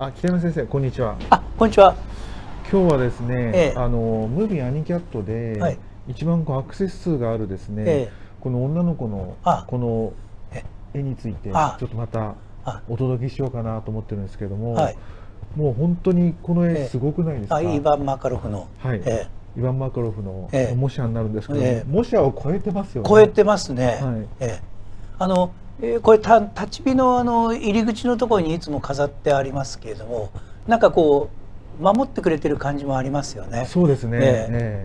北山先生、こんにちは。 あ、こんにちは。 今日はですね、 ええ、 ムービーアニキャットはでい、 一番アクセス数があるですね、 ええ、 この女の子のあ、 このえ、 絵について、 あ、 ちょっとまたあ、 お届けしようかなと思ってるんですけども、 はい、 もう本当にこの絵ええ、 すごくないですイか？ ヴァン・マカロフの、 はい。 えイヴァン・マカロフのえ、 模写になるんですけども、 ええ、 模写を超えてますよね。 超えてますね。 はい。 ええ、あの、これ立ち火の入り口のところにいつも飾ってありますけれども、なんかこう守ってくれてる感じもありますよね。 そうですね。 ええ、 え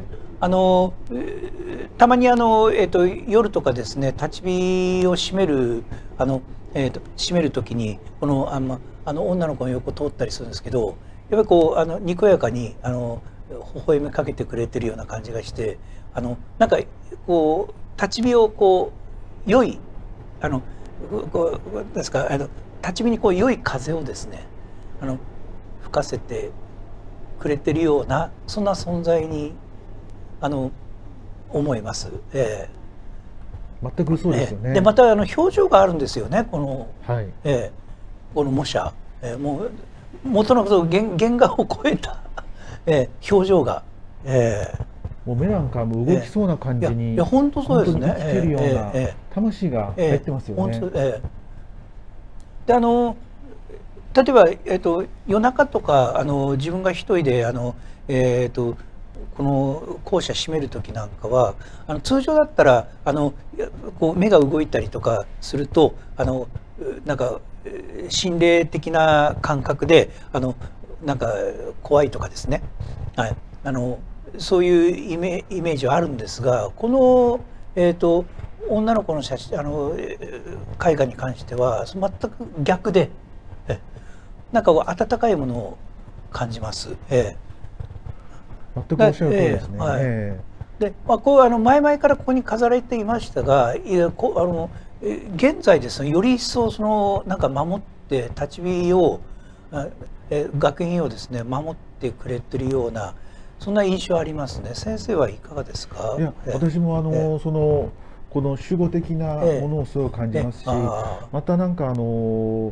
たまに夜とかですね、立ち火を閉める閉める時に女の子の横通ったりするんですけど、やっぱりこうにこやかに微笑みかけてくれてるような感じがして、なんかこう立ち火をこう良いですか、立ち火にこう良い風をですね吹かせてくれてるような、そんな存在にあの思います。 全くそうですよね。 でまた表情があるんですよね、この、 はい。 この模写、もう元の原画を超えた、表情が、 もう目なんかも動きそうな感じに、 いや本当そうですね。 本当に生きてるような魂が入ってますよね。 本当、で例えば、夜中とか自分が一人でこの校舎閉める時なんかは通常だったらこう目が動いたりとかするとなんか心霊的な感覚でなんか怖いとかですね、はい、そういうイメージはあるんですが、この、女の子の写真絵画に関しては全く逆で、なんか温かいものを感じます。 全くおっしゃる通りですね。 はい。で、こう前々からここに飾られていましたが、現在ですね、より一層なんか守って立ち火を学院をですね守ってくれてるような、そんな印象ありますね。先生はいかがですか？ いや、私もこの守護的なものをすごい感じますし、またなんか我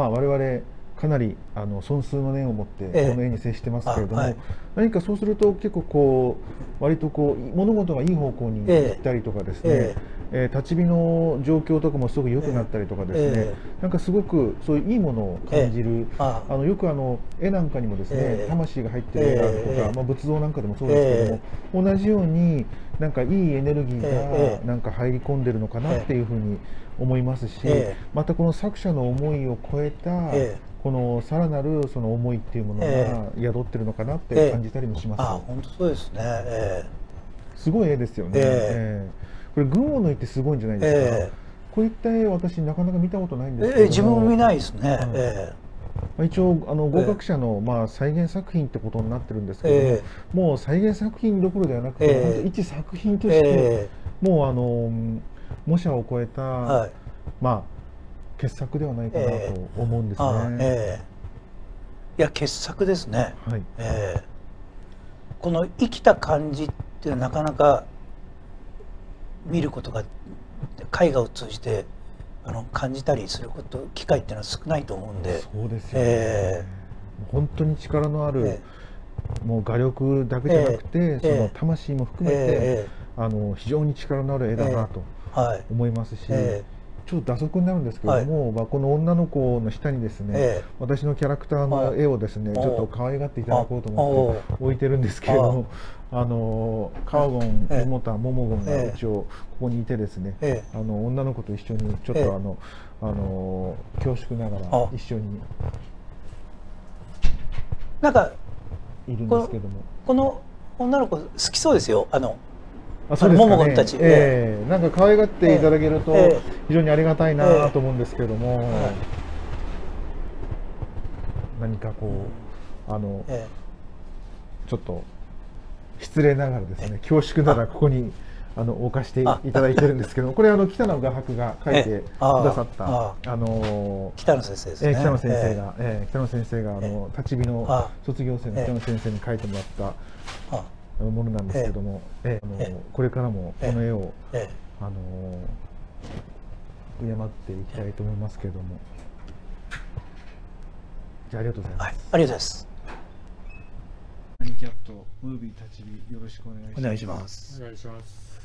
々かなり尊崇の念を持ってこの絵に接してますけれども、何かそうすると結構割と物事がいい方向に行ったりとかですね、立ち火の状況とかもすごく良くなったりとかですね、なんかすごくそういういいものを感じる、よく絵なんかにもですね、魂が入ってる絵があるとか、仏像なんかでもそうですけども、同じようになんかいいエネルギーがなんか入り込んでるのかなっていうふうに思いますし、またこの作者の思いを超えたこのさらなるその思いっていうものが宿ってるのかなって感じたりもします。 本当そうですね。 すごい絵ですよね。これ群を抜いてすごいんじゃないですか。こういった絵私なかなか見たことないんですけども、 自分も見ないですね。 一応合格者の再現作品ってことになってるんですけども、もう再現作品どころではなくて、本当一作品としてもう模写を超えた傑作ではないかなと思うんですね。 いや傑作ですね。 はい。 この生きた感じっていうのはなかなか見ることが絵画を通じて感じたりする機会っていうのは少ないと思うんで。 そうですよね。本当に力のある、もう画力だけじゃなくて、その魂も含めて非常に力のある絵だなと思いますし、ちょっと打足になるんですけれども、この女の子の下にですね、私のキャラクターの絵をですね、ちょっと可愛がっていただこうと思って置いてるんですけれども、カワゴン、モモタ、モモゴンが一応ここにいてですね、女の子と一緒にちょっと恐縮ながら一緒になんかいるんですけども、 この女の子好きそうですよ。 そうですかね。 たち、 なんか可愛がっていただけると非常にありがたいなと思うんですけれども、何かちょっと失礼ながらですね、恐縮ながらここに置かせていただいてるんですけども、これ北野画伯が描いてくださった北野先生ですね。 北野先生が立ち火の卒業生の北野先生に描いてもらったものなんですけども、これからもこの絵を敬っていきたいと思いますけれども、 じゃあありがとうございます。 はい、ありがとうございます。 アニキャットムービー立ち火よろしくお願いします。 お願いします。 お願いします。